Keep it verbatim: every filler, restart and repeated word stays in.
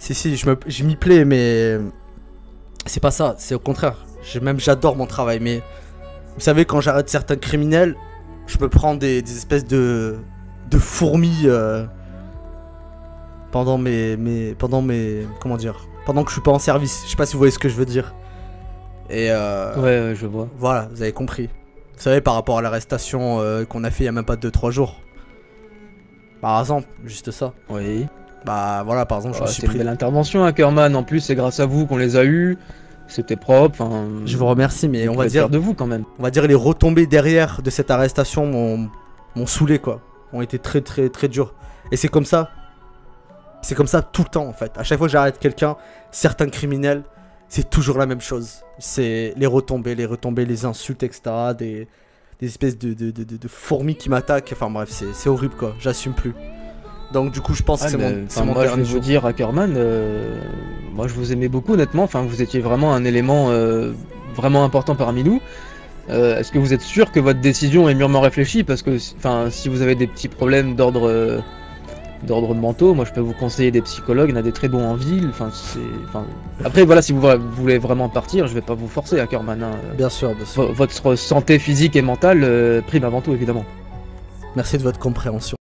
Si, si, je me- je m'y plais, mais c'est pas ça, c'est au contraire. Je- Même j'adore mon travail, mais vous savez, quand j'arrête certains criminels, je me prends des, des espèces de, de fourmis euh, pendant mes, mes, pendant mes, comment dire, pendant que je suis pas en service. Je sais pas si vous voyez ce que je veux dire. Et euh, Ouais, ouais, je vois. voilà, vous avez compris. Vous savez, par rapport à l'arrestation euh, qu'on a fait il y a même pas deux trois jours. Par exemple, juste ça. Oui. Bah voilà, par exemple, je Oh, me suis c'est une pris. belle intervention, Ackerman. En plus, c'est grâce à vous qu'on les a eus. C'était propre. Enfin, Je vous remercie, mais on on va pouvait dire, faire de vous quand même. on va dire les retombées derrière de cette arrestation m'ont m'ont saoulé quoi. Ont été très très très dures. Et c'est comme ça. C'est comme ça tout le temps en fait. À chaque fois que j'arrête quelqu'un, certains criminels, c'est toujours la même chose. C'est les retombées, les retombées, les insultes, et cetera. Des, des espèces de, de, de, de- de fourmis qui m'attaquent. Enfin bref, c'est c'est horrible quoi. J'assume plus. Donc du coup, je pense Ah, que c'est mais, mon, c'est enfin, mon moi, je vais dernier vous jour. dire, Ackerman, euh, moi, je vous aimais beaucoup, honnêtement. Enfin, vous étiez vraiment un élément euh, vraiment important parmi nous. Euh, Est-ce que vous êtes sûr que votre décision est mûrement réfléchie? Parce que, enfin, si vous avez des petits problèmes d'ordre euh, d'ordre mentaux, moi, je peux vous conseiller des psychologues. Il y en a des très bons en ville. Enfin, c'est, enfin. Après, voilà, si vous vra- voulez vraiment partir, je vais pas vous forcer, Ackerman, hein. Bien sûr, bien sûr. V- Votre santé physique et mentale euh, prime avant tout, évidemment. Merci de votre compréhension.